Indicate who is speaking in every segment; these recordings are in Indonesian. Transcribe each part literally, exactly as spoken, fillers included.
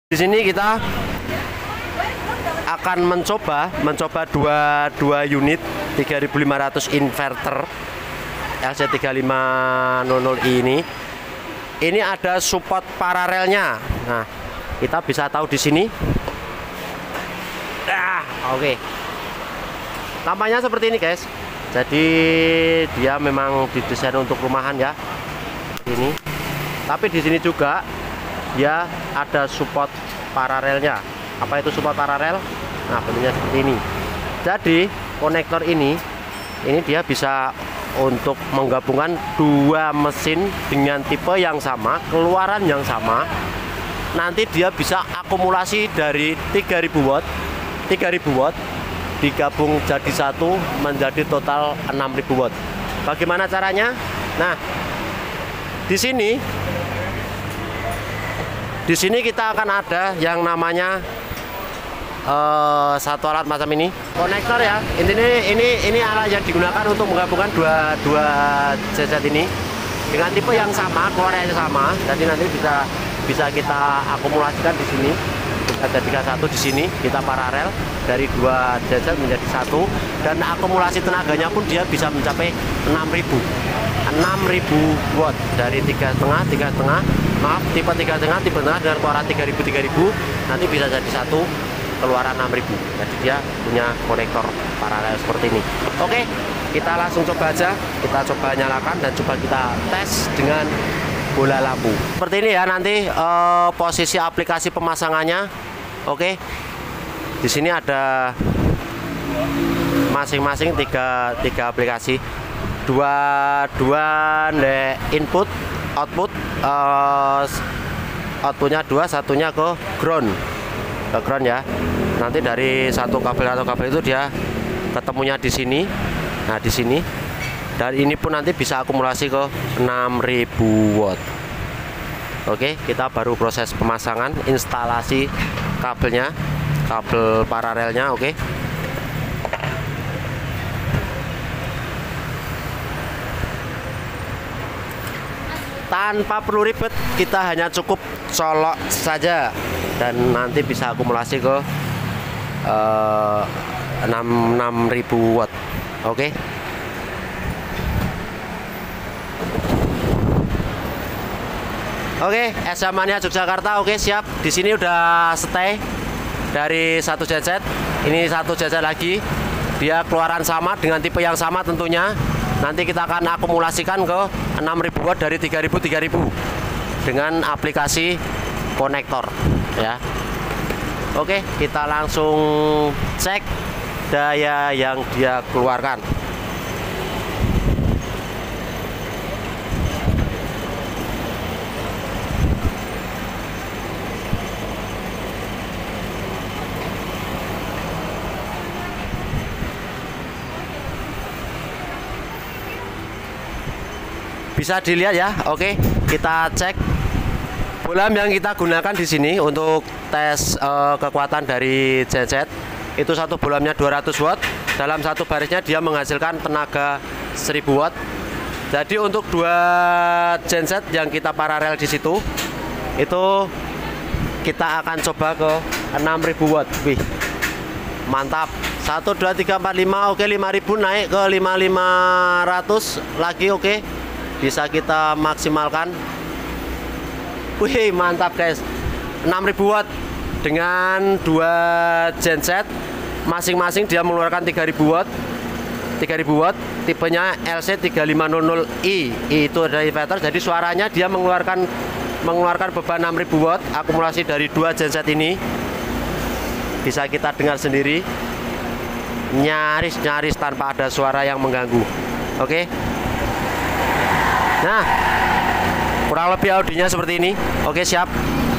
Speaker 1: Di sini kita akan mencoba mencoba dua dua unit tiga ribu lima ratus inverter L C tiga lima nol nol i ini. Ini ada support paralelnya. Nah, kita bisa tahu di sini. Ah, oke. Okay. Tampaknya seperti ini, guys. Jadi dia memang didesain untuk rumahan ya. Ini. Tapi di sini juga dia ada support paralelnya. Apa itu support paralel? Nah, bentuknya seperti ini. Jadi konektor ini ini dia bisa untuk menggabungkan dua mesin dengan tipe yang sama, keluaran yang sama. Nanti dia bisa akumulasi dari tiga ribu watt tiga ribu watt digabung jadi satu menjadi total enam ribu watt. Bagaimana caranya? Nah, di sini Di sini kita akan ada yang namanya uh, satu alat macam ini, konektor ya. Intinya ini ini alat yang digunakan untuk menggabungkan dua dua genset ini dengan tipe yang sama, keluarannya sama. Jadi nanti bisa bisa kita akumulasikan di sini. Ada tiga satu di sini, kita paralel dari dua genset menjadi satu, dan akumulasi tenaganya pun dia bisa mencapai enam ribu watt dari tiga setengah tiga setengah maaf tipe tiga setengah tipe tengah dengan keluaran tiga ribu tiga ribu nanti bisa jadi satu keluaran enam ribu. Jadi dia punya konektor paralel seperti ini. Oke, kita langsung coba aja, kita coba nyalakan dan coba kita tes dengan bola lampu seperti ini ya. Nanti eh, posisi aplikasi pemasangannya. Oke, di sini ada masing-masing tiga tiga aplikasi, dua dua input output, uh, outputnya dua, satunya ke ground ke ground ya. Nanti dari satu kabel atau kabel itu dia ketemunya di sini. Nah, di sini, dan ini pun nanti bisa akumulasi ke enam ribu watt. Oke, kita baru proses pemasangan instalasi kabelnya, kabel paralelnya. Oke, tanpa perlu ribet, kita hanya cukup colok saja dan nanti bisa akumulasi ke uh, enam ribu watt. Oke, Oke, S M Mania Yogyakarta. Oke, siap. Di sini udah stay dari satu genset. Ini satu genset lagi. Dia keluaran sama dengan tipe yang sama tentunya. Nanti kita akan akumulasikan ke enam ribu watt dari tiga ribu tiga ribu dengan aplikasi konektor ya. Oke, kita langsung cek daya yang dia keluarkan. Bisa dilihat ya. Oke, kita cek bolam yang kita gunakan di sini untuk tes uh, kekuatan dari genset. Itu satu bolamnya dua ratus watt. Dalam satu barisnya dia menghasilkan tenaga seribu watt. Jadi untuk dua genset yang kita paralel di situ, itu kita akan coba ke enam ribu watt. Wih, mantap. Satu dua tiga empat lima. Oke, lima ribu naik ke lima ribu lima ratus lagi. Oke, bisa kita maksimalkan. Wih, mantap guys, enam ribu watt dengan dua genset masing-masing dia mengeluarkan tiga ribu watt tiga ribu watt, tipenya L C tiga lima nol nol i. Itu ada inverter, jadi suaranya dia mengeluarkan mengeluarkan beban enam ribu watt. Akumulasi dari dua genset ini bisa kita dengar sendiri, nyaris-nyaris tanpa ada suara yang mengganggu. Oke, nah, kurang lebih audionya seperti ini. Oke, siap.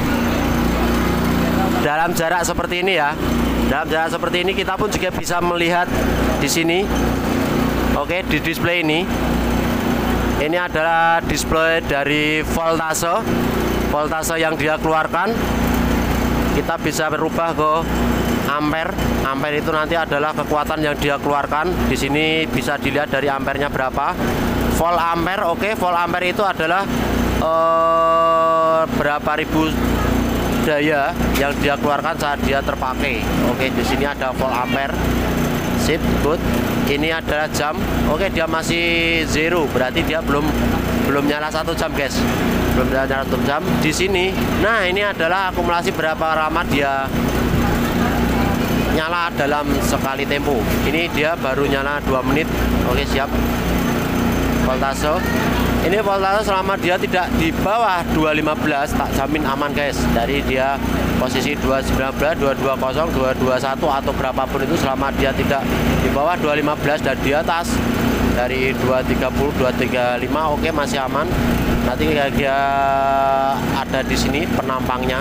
Speaker 1: Dalam jarak seperti ini ya. Dalam jarak seperti ini kita pun juga bisa melihat di sini. Oke, di display ini. Ini adalah display dari voltase. Voltase yang dia keluarkan. Kita bisa berubah ke ampere. Ampere itu nanti adalah kekuatan yang dia keluarkan. Di sini bisa dilihat dari ampernya berapa. Volt ampere. Oke, volt ampere itu adalah uh, berapa ribu daya yang dia keluarkan saat dia terpakai. Oke, di sini ada volt ampere. Sip, good. Ini adalah jam. Oke, dia masih zero, berarti dia belum belum nyala satu jam, guys. Belum nyala satu jam. Di sini, nah ini adalah akumulasi berapa lama dia nyala dalam sekali tempo. Ini dia baru nyala dua menit. Oke, siap. Voltase. Ini voltase selama dia tidak di bawah dua lima belas tak jamin aman, guys. Dari dia posisi dua sembilan belas, dua dua nol, dua dua satu atau berapapun itu, selama dia tidak di bawah dua lima belas dan di atas dari dua tiga nol, dua tiga lima, oke, masih aman. Nanti dia ada di sini penampangnya.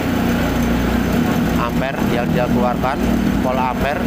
Speaker 1: Ampere yang dia keluarkan, volt ampere.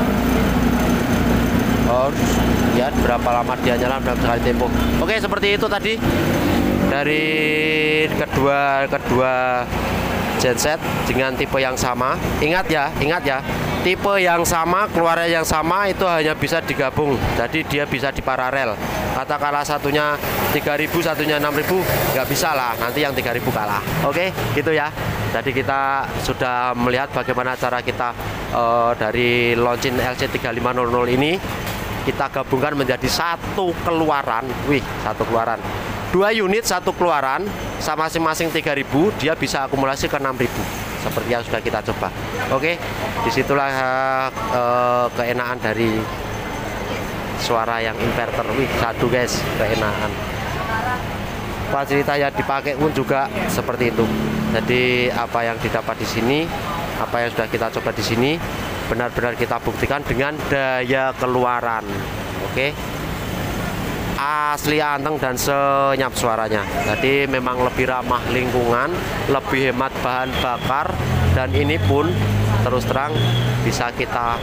Speaker 1: Oh, ya, berapa lama dia nyala dalam sekali tempo. Oke, seperti itu tadi dari kedua kedua genset dengan tipe yang sama. Ingat ya, ingat ya, tipe yang sama, keluarnya yang sama itu hanya bisa digabung. Jadi dia bisa diparalel. Katakanlah satunya tiga ribu, satunya enam ribu, nggak bisa lah. Nanti yang tiga ribu kalah. Oke, gitu ya. Jadi kita sudah melihat bagaimana cara kita uh, dari Longines L C tiga lima nol nol ini kita gabungkan menjadi satu keluaran. Wih, satu keluaran. Dua unit satu keluaran sama masing-masing tiga ribu, dia bisa akumulasi ke enam ribu. Seperti yang sudah kita coba. Oke, disitulah uh, uh, keenaan dari suara yang inverter. Wih, satu guys, keenaan. Fasilitas yang dipakai pun juga seperti itu. Jadi apa yang didapat di sini, apa yang sudah kita coba di sini, benar-benar kita buktikan dengan daya keluaran. Oke, asli anteng dan senyap suaranya. Jadi memang lebih ramah lingkungan, lebih hemat bahan bakar, dan ini pun terus terang bisa kita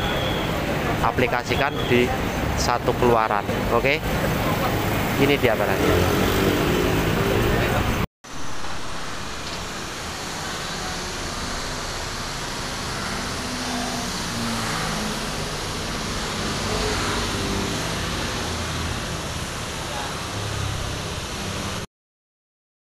Speaker 1: aplikasikan di satu keluaran. Oke, ini dia barangnya.